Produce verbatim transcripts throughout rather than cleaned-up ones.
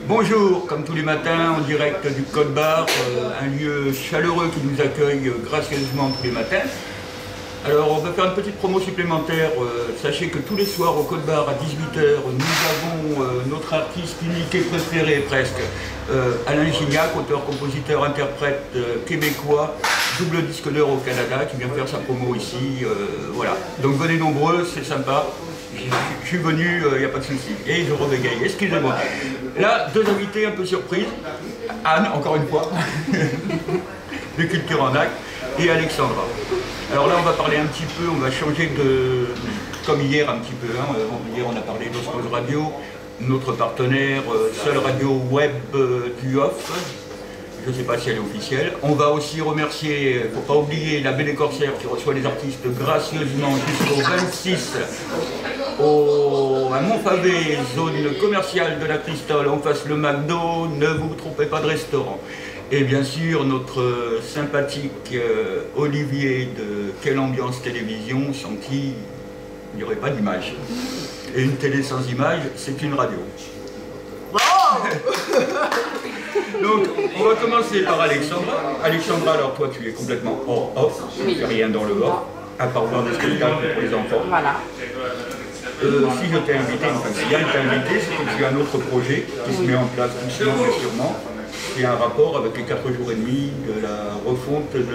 Bonjour, comme tous les matins en direct du Code Bar, euh, un lieu chaleureux qui nous accueille euh, gracieusement tous les matins. Alors on va faire une petite promo supplémentaire. Euh, sachez que tous les soirs au Code Bar à dix-huit heures, nous avons euh, notre artiste unique et préféré presque, euh, Alain Gignac, auteur, compositeur, interprète euh, québécois, double disque d'or au Canada, qui vient faire sa promo ici. Euh, voilà. Donc venez nombreux, c'est sympa. Je suis venu, il euh, n'y a pas de souci. Et je rebégaye, excusez-moi. Là, deux invités un peu surprises. Anne, encore une fois, de Culture en Acte, et Alexandra. Alors là, on va parler un petit peu, on va changer de... Comme hier un petit peu, hein. Hier on a parlé d'Osmose Radio, notre partenaire, euh, seule radio web euh, du Off. Je ne sais pas si elle est officielle. On va aussi remercier, il ne faut pas oublier, la Belle et Corsaire qui reçoit les artistes gracieusement jusqu'au vingt-six au, à Montfavet, zone commerciale de la Cristole, en face le McDo, ne vous trompez pas de restaurant. Et bien sûr, notre sympathique euh, Olivier de Quelle Ambiance Télévision, sans qui il n'y aurait pas d'image. Et une télé sans image, c'est une radio. Donc, on va commencer par Alexandra. Alexandra, alors toi, tu es complètement hors off, tu ne fais rien dans le off, à part voir des spectacles pour les enfants. Voilà. Euh, si je t'ai invité, enfin si Yann t'a invité, c'est que tu as un autre projet qui se met en place doucement mais sûrement, qui a un rapport avec les quatre jours et demi de la refonte de...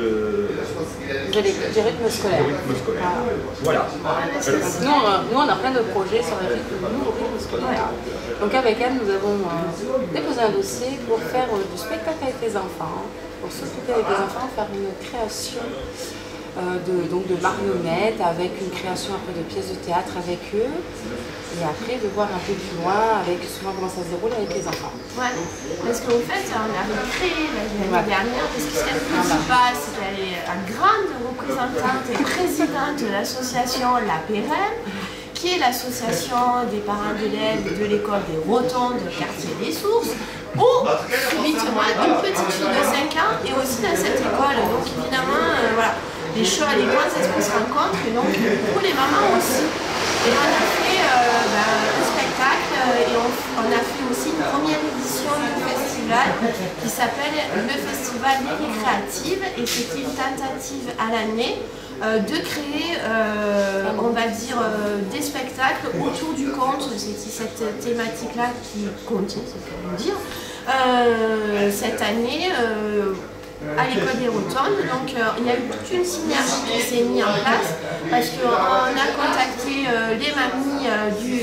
de du rythme scolaire. Du rythme scolaire. Ah. Voilà. Nous on, a, nous, on a plein de projets sur le rythme, nouveau rythme scolaire. Donc avec Anne, nous avons euh, déposé un dossier pour faire euh, du spectacle avec les enfants, pour s'occuper avec les enfants, faire une création euh, de, donc de marionnettes, avec une création après de pièces de théâtre avec eux, et après de voir un peu plus loin avec souvent comment ça se déroule avec les enfants. Ouais, parce qu'en fait, on a créé l'année ouais. dernière, parce que ce qu'elle ne dit pas, c'est qu'elle est une grande représentante et présidente de l'association La Pérenne, qui est l'association des parents d'élèves de l'école des Rotondes, quartier des Sources, où subitement une petite fille de cinq ans est aussi dans cette école. Donc évidemment, euh, voilà, les choses, les grands esprits se rencontrent, et donc pour les mamans aussi. Et on a fait euh, ben, un spectacle euh, et on, on a fait aussi une première édition du festival qui s'appelle le Festival Ligue Créative, et c'était une tentative à l'année euh, de créer, euh, on va dire, euh, des spectacles autour du conte. C'est cette thématique-là qui continue, c'est ce qu'on veut dire. Euh, cette année, euh, à l'école des Rotondes, donc euh, il y a eu toute une synergie qui s'est mise en place parce qu'on a contacté euh, les mamies euh, du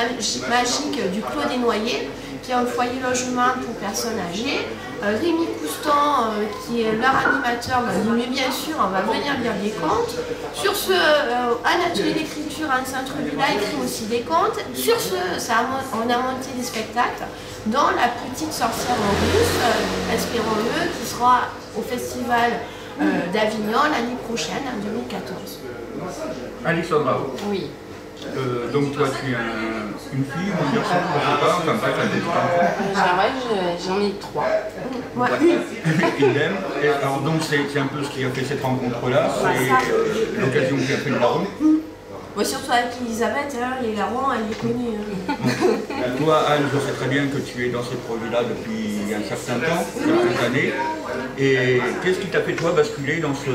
magique du Clos des Noyers, qui est un foyer logement pour personnes âgées. Euh, Rémi Couston, euh, qui est leur animateur, m'a dit mais bien sûr on va venir lire des contes. Sur ce, euh, un atelier d'écriture en centre-ville a écrit aussi des contes. Sur ce, ça a, on a monté des spectacles, dont La Petite Sorcière en russe, euh, espérons-le, qui sera au festival euh, d'Avignon l'année prochaine, en deux mille quatorze. Alexandra. Oui. Euh, donc toi tu es un, une fille ou un garçon, je sais pas, enfin bref, un petit enfant. Ouais, j'en ai trois. Ouais. Il l'aime. Alors donc c'est un peu ce qui a fait cette rencontre-là, c'est euh, l'occasion qui a fait le larron. Ouais, surtout avec Elisabeth, hein, les larrons, elle est connue. Hein. Bon. Toi Anne, je sais très bien que tu es dans ces projets-là depuis un certain temps, quelques années. Et qu'est-ce qui t'a fait toi basculer dans ce...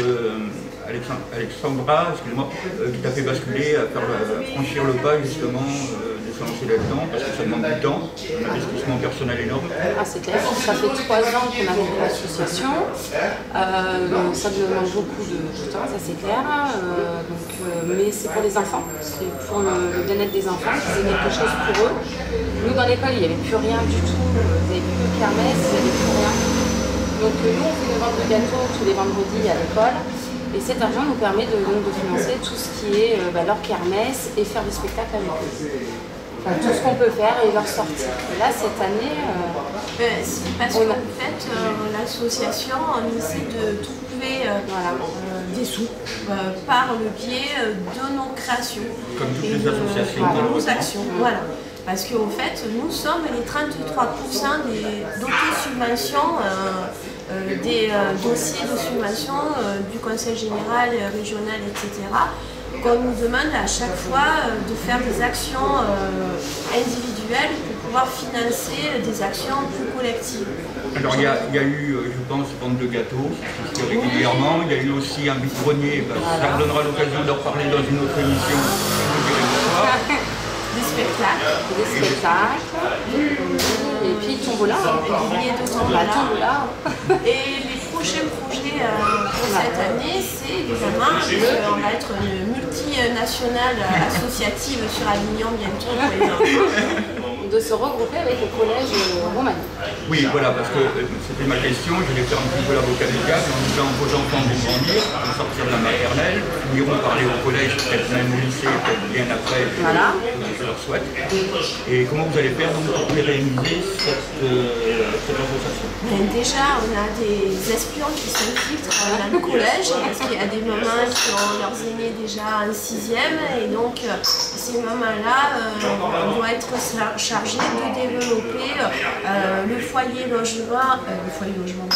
Alexandra, excuse-moi, euh, qui t'a fait basculer à faire, euh, franchir le pas justement euh, de se lancer là-dedans, parce que ça demande du temps, un investissement personnel énorme. Ah, c'est clair, ça fait trois ans qu'on a créé l'association, euh, ça demande beaucoup de, de temps, ça c'est clair, euh, donc, euh, mais c'est pour les enfants, c'est pour le, le bien-être des enfants, c'est quelque chose pour eux. Nous dans l'école il n'y avait plus rien du tout, il n'y avait plus de kermesse, il n'y avait plus rien. Donc euh, nous on fait le vente de gâteaux tous les vendredis à l'école. Et cet argent nous permet de, donc, de financer tout ce qui est euh, bah, leur kermesse et faire des spectacles avec eux. Enfin, tout ce qu'on peut faire et leur sortir. Et là, cette année... Euh, euh, c'est parce qu'en fait, euh, l'association, on essaie de trouver euh, voilà, euh, des sous euh, par le biais euh, de nos créations. Comme toutes et les de, associations. De nos actions. Voilà. Parce qu'en fait, nous sommes les trente-trois pour cent des d'autosubventions, euh, euh, des euh, dossiers de subvention euh, du Conseil général, euh, régional, et cetera. Qu'on nous demande à chaque fois euh, de faire des actions euh, individuelles pour pouvoir financer des actions plus collectives. Alors il y, a, il y a eu, je pense, vente de gâteaux, c'est ce qu'il y a régulièrement. Il y a eu aussi un vide-grenier, ben, voilà. Ça donnera l'occasion d'en reparler dans une autre émission. Des spectacles. Des spectacles. Et puis tombola. Et des billets de tombola. Et les prochains projets euh, pour cette année, c'est évidemment qu'on va être une multinationale associative sur Avignon bientôt pour les enfants. De se regrouper avec le collège Roumanie. Oui, voilà, parce que euh, c'était ma question, je vais faire un petit peu l'avocat du diable en disant vos enfants vont grandir, vont sortir de la maternelle, ils iront parler au collège, peut-être même au lycée, peut-être bien après, voilà. Je leur souhaite. Et comment vous allez faire donc, pour pérenniser cette, euh, cette association? Mais déjà, on a des espions qui s'infiltrent dans le collège, parce qu'il y a des mamans qui ont leurs aînés déjà en sixième, et donc ces mamans-là, euh, on doit être chargés de développer euh, le foyer logement, euh, le foyer logement,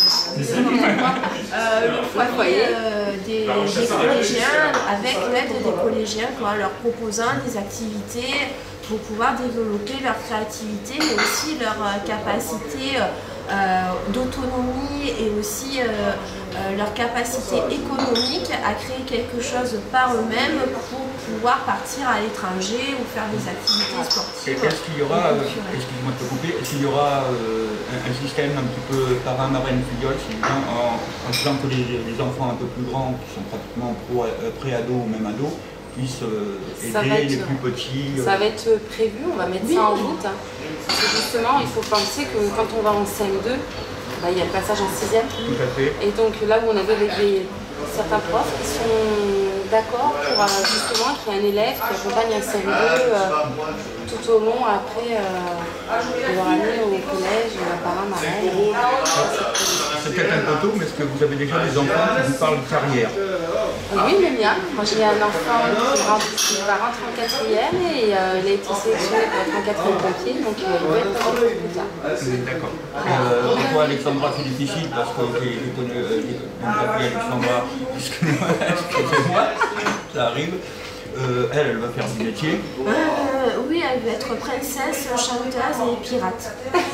euh, le foyer euh, des, des collégiens avec l'aide des collégiens, quoi, leur proposant des activités pour pouvoir développer leur créativité, mais aussi leur euh, capacité euh, d'autonomie et aussi euh, euh, leur capacité économique à créer quelque chose par eux-mêmes pour pouvoir partir à l'étranger ou faire des activités sportives. Est-ce qu'il y aura, euh, excuse-moi de te couper, est-ce qu'il y aura euh, un, un système un petit peu parrain, marraine, filleule, en, en disant que les, les enfants un peu plus grands, qui sont pratiquement pré-ados ou même ados, puissent euh, aider être, les plus petits euh... Ça va être prévu, on va mettre oui. ça en route. Hein. Parce que justement, il faut penser que quand on va en C M deux, bah, il y a le passage en sixième. Tout à fait. Et donc là où on avait des, certains profs qui sont d'accord pour euh, justement qu'il y ait un élève qui accompagne un C M deux euh, tout au long après euh, de leur année au collège, à parrain, marraine. C'est peut-être un peu tôt, mais est-ce que vous avez déjà des enfants qui vous parlent de carrière? Oui, mais bien. Moi j'ai un enfant qui, rentre, qui va rentrer en quatrième et euh, il a été sélectionné pour être en quatrième pompier, donc euh, il va être pompier plus tard. D'accord. Euh, pour toi, Alexandra, c'est difficile parce que j'ai connu Alexandra, excusez-moi, ça arrive. Euh, elle, elle va faire du métier. Euh, oui, elle va être princesse, chanteuse et pirate.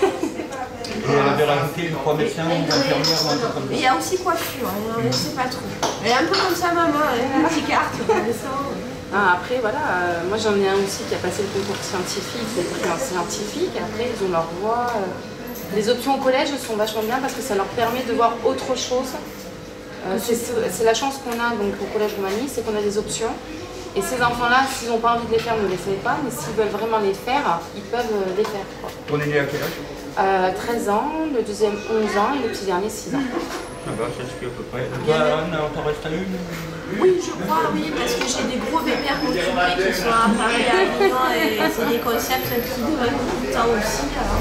Et elle avait rajouté trois médecins ou infirmières ou un truc comme ça. Il y a aussi coiffure, hein, on ne sait pas trop. Elle est un peu comme sa maman, elle a une petite carte. Ah, après, voilà, euh, moi j'en ai un aussi qui a passé le concours scientifique, qui a pris un scientifique, après ils ont leur voix. Euh, les options au collège sont vachement bien parce que ça leur permet de voir autre chose. Euh, c'est la chance qu'on a donc, au collège Roumanie, c'est qu'on a des options. Et ces enfants-là, s'ils n'ont pas envie de les faire, ne les savent pas, mais s'ils veulent vraiment les faire, ils peuvent les faire. Quoi. Ton aîné à quel âge? euh, treize ans, le deuxième onze ans et le petit dernier six ans. Ah bah c'est ce qui est à peu près. Toi, Anne, t'en restes à une? Oui, je crois, oui, parce que j'ai des gros bébés à m'occuper qui sont à Paris à Avignon et c'est des concepts qui demandent beaucoup de temps aussi. Alors.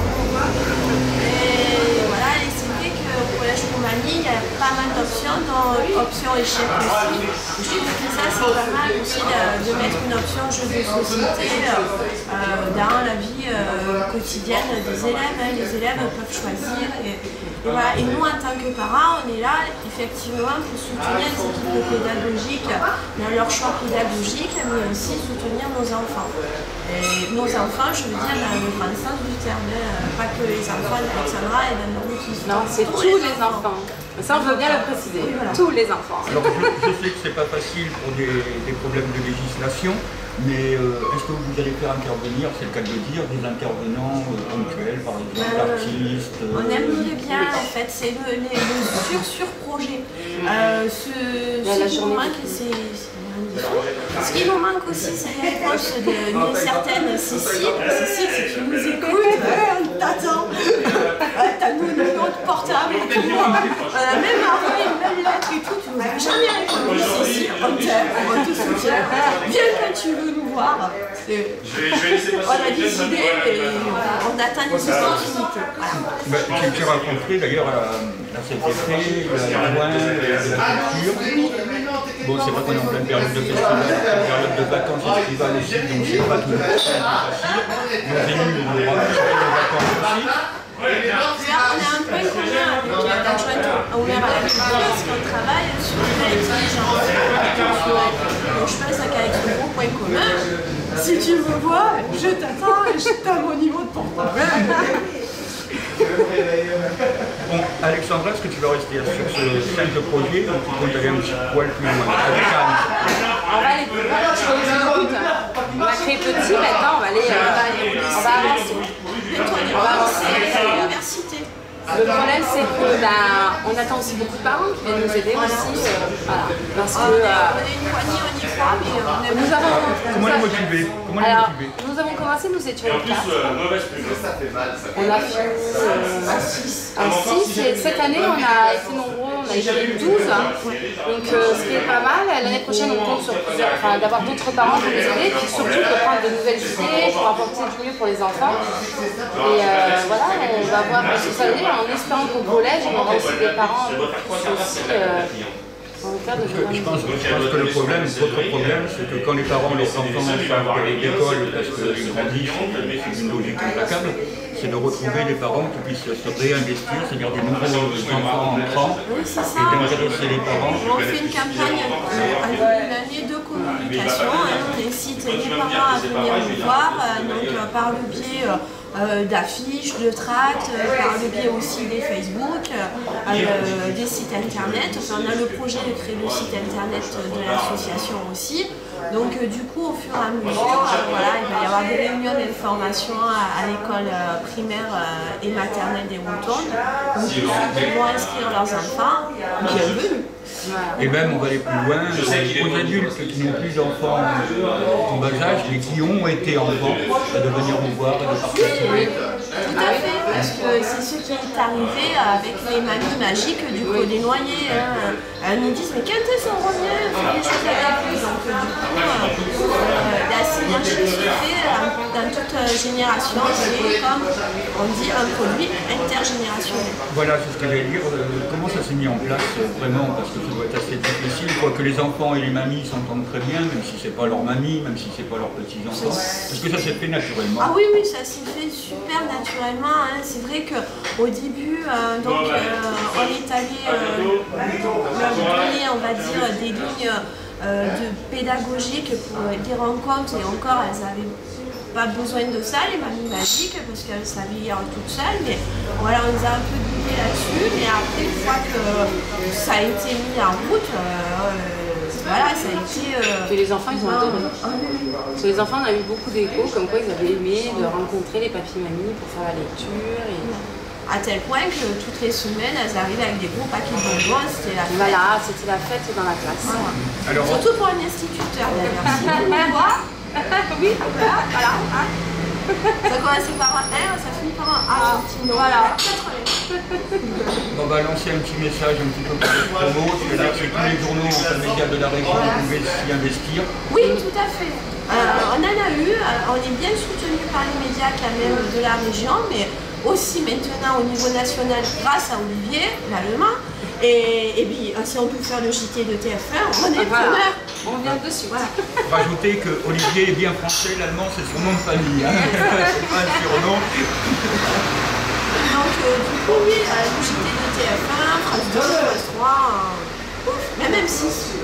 Et voilà, et c'est vrai qu'au collège Roumanie, il y a pas mal d'options, dont option échec aussi. Je trouve que ça, c'est pas mal aussi de, de mettre une option jeu de société euh, dans la vie euh, quotidienne des élèves. Hein. Les élèves peuvent choisir. Et, et, voilà. Et nous, en tant que parents, on est là effectivement pour soutenir les équipes pédagogiques dans leur choix pédagogique, mais aussi soutenir nos enfants. Et nos enfants, je veux dire, dans le grand sens du terme, hein. Pas que les enfants d'Alexandra et d'Anne-Marie qui sont. Non, c'est tous, tous les enfants. enfants. Ça, on veut bien le préciser. Oui, voilà. Tous les enfants. Alors, je, je sais que c'est pas facile pour des, des problèmes de législation, mais euh, est-ce que vous allez faire intervenir, c'est le cas de le dire, des intervenants euh, ponctuels, par exemple, euh, artistes euh, On aime bien, en fait, c'est le, le, le sur-sur-projet. Euh, ce, ce qui nous manque, c'est... Ce qui nous manque aussi, c'est les réponses d'une certaine Cécile. Cécile, si tu nous écoutes, on t'attend. T'as nous notre portable et tout. On a même envoyé une belle lettre et tout. Tu nous as jamais répondu, Cécile. On t'aime, on te soutient. Viens quand tu veux nous voir. On a des idées et on atteint des opportunités. Bah, j'ai rencontré d'ailleurs à la C P P, la loin de la culture. Bon, c'est vrai qu'on est en pleine période de festival, une période de vacances estivales aussi, donc c'est pas tout facile. Nos élus nous auront les vacances aussi. On a un point commun avec l'adjointe au maire à la culture, parce qu'on travaille sur l'intelligence culturelle. Donc je pense qu'avec ce gros point commun, si tu me vois, je t'attends et je t'aime au niveau de ton problème. Alexandra, est-ce que tu vas rester sur ce simple projet ou tu comptes aller un petit poil plus loin? Avec Anne. On va aller plus loin, je vous écoute. On va créer petit, maintenant on va aller, euh, on va avancer. On va avancer. à l'université. Le problème c'est que ben, on attend aussi beaucoup de parents qui viennent nous aider aussi. Euh, voilà. Parce que On est, euh, on est une poignée, on y croit, mais on est nous avons. Comment les motiver? Comment les Alors, motiver? nous avons commencé, nous étions en quatre. On a fait euh, un six et cette année on a été nombreux, on a été douze. Donc euh, ce qui est pas mal. L'année prochaine on compte sur plusieurs, enfin, d'avoir d'autres parents pour nous aider, puis surtout de prendre de nouvelles idées pour apporter du mieux pour les enfants. Et euh, voilà, on va voir ce que ça veut dire en espérant qu'au collège on aura aussi des parents un peu plus aussi. Euh, Je pense, je pense que le problème, votre problème, c'est que quand les parents, leurs enfants changent d'école parce qu'ils grandissent, c'est une logique implacable, c'est de retrouver des parents qui puissent se réinvestir, c'est-à-dire des nouveaux enfants entrants, et d'intéresser les parents. On fait une campagne, euh, une année de communication, hein, on incite les parents à venir nous voir, euh, donc euh, par le biais euh, Euh, d'affiches, de tracts, euh, par le biais aussi des Facebook, euh, euh, des sites internet. Enfin, on a le projet de créer le site internet de l'association aussi. Donc euh, du coup, au fur et à mesure, euh, voilà, il va y avoir des réunions d'information à, à l'école euh, primaire euh, et maternelle des Rotondes. Donc tous ceux qui vont inscrire leurs enfants, bienvenue. Et même, on va aller plus loin, aux adultes qui n'ont plus d'enfants en bas âge, mais qui ont été enfants, de venir nous voir et de participer. Tout à fait, parce que c'est ce qui est arrivé avec les mamies magiques du Clos des Noyers. Hein. Elles nous disent, mais quand est-ce qu'on revient, on fait des choses avec vous. Donc du coup, euh, la synergie se fait euh, dans toute génération. C'est comme on dit, un produit intergénérationnel. Voilà, c'est ce que j'allais dire. Comment ça s'est mis en place vraiment? Parce que ça doit être assez difficile, quoique les enfants et les mamies s'entendent très bien, même si c'est pas leur mamie, même si c'est pas leurs petits-enfants. Est-ce que ça s'est fait naturellement? Ah oui, oui, ça s'est fait super naturellement. Hein. C'est vrai qu'au début, euh, donc, euh, on est allé euh, leur donner, on va dire, des lignes euh, de pédagogiques pour des rencontres, et encore, elles avaient pas besoin de ça, les mamies magiques, parce qu'elles savaient lire toutes seules, mais voilà, on les a un peu guidées là-dessus, mais après, une fois que ça a été mis en route, euh, euh, voilà, ça a été... Euh, Et les enfants, ils ont adoré. Parce que les enfants, on a eu beaucoup d'échos, comme quoi ils avaient aimé de rencontrer les papis-mamies pour faire la lecture. Et... à tel point que toutes les semaines, elles arrivaient avec des gros paquets de bonbons, c'était la fête. Voilà, c'était la fête dans la classe. Voilà. Alors, surtout pour un instituteur d'ailleurs. Si vous me voyez, oui, voilà, voilà. Hein. Ça commence par un R, ça finit par un A. Voilà. on va lancer un petit message un petit peu pour les promos, c'est-à-dire que tous les journaux enfin, médias de la région, vous pouvez s'y investir. Oui, tout à fait. Euh, on en a eu, on est bien soutenu par les médias quand même de la région, mais aussi maintenant au niveau national grâce à Olivier, l'allemand. Et, et puis, si on peut faire le J T de T F un, on est voilà. preneur. On vient dessus. Voilà. Rajoutez que Olivier est bien français, l'allemand c'est son nom de famille. Hein. C'est pas un surnom. Donc, euh, du coup, oui, euh, le J T de T F un, France deux, France trois, euh, même M six.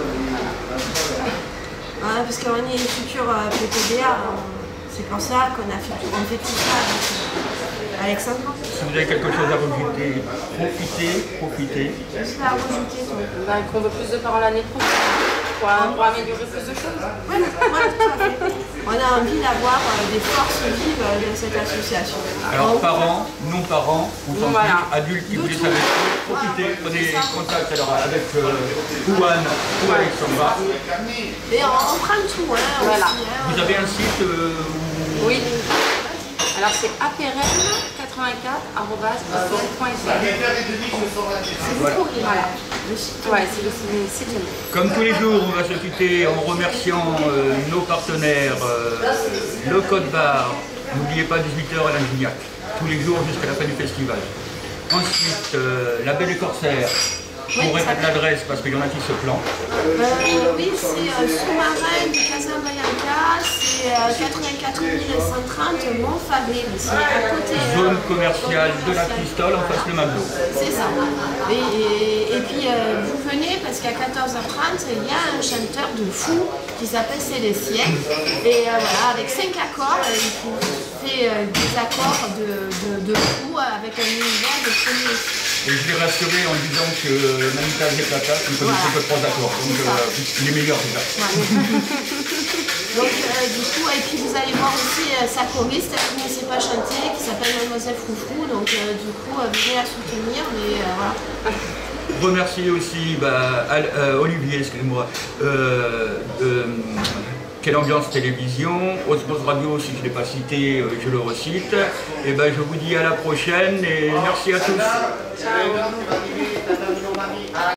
Voilà, parce qu'on est futur euh, P T D A, euh, c'est pour ça qu'on a fait, on fait tout ça avec euh, Alexandre. Si vous avez quelque chose à rajouter, profitez, profitez. Qu'est-ce à rajouter, toi? Ben, qu'on veut plus de paroles l'année prochaine pour, pour améliorer plus de choses. Oui, voilà, tout à fait. On a envie d'avoir euh, des forces vives euh, de cette association. Alors, parents, non-parents, on s'en Voilà. fiche, adultes qui voulaient s'investir, profitez, prenez contact alors, avec euh, Ouane ou Alexandra. Et on, on prend tout, hein, Voilà. aussi, hein. Vous avez un site euh, où... Oui. Alors c'est a p r m quatre-vingt-quatre arobase hotmail point f r. Voilà. Voilà. Ouais, c'est le site. Comme tous les jours, on va se quitter en remerciant euh, nos partenaires, euh, le Code Bar, n'oubliez pas dix-huit heures à l'Ingignac, tous les jours jusqu'à la fin du festival. Ensuite, euh, la Belle et Corsaire, pour répéter l'adresse parce qu'il y en a qui se plantent. Euh, oui, c'est euh, sous-marin du Casablanca, c'est euh, quatre-vingt-quatre mille cent trente Montfavet, c'est à côté. Zone commerciale de la Cristole en face de McDo. C'est ça. Et, et, et puis euh, vous venez parce qu'à quatorze heures trente, il y a un chanteur de fou qui s'appelle Célestien. Et euh, voilà, avec cinq accords, euh, il fait euh, des accords de, de, de fou avec un univers de premier. Et je l'ai rassuré en disant que Mamita Zeplata, je ne connaissais que trois accords, donc euh, les meilleurs déjà. Donc euh, du coup, et puis vous allez voir aussi euh, sa choriste qui ne sait pas chanter, qui s'appelle Mademoiselle Froufrou, donc euh, du coup, euh, venez la soutenir, mais euh, voilà. Remercier aussi bah, Al, euh, Olivier, excusez-moi, euh, de Quelle Ambiance Télévision, Osmose Radio, si je ne l'ai pas cité, euh, je le recite. Et ben, je vous dis à la prochaine et merci à tous.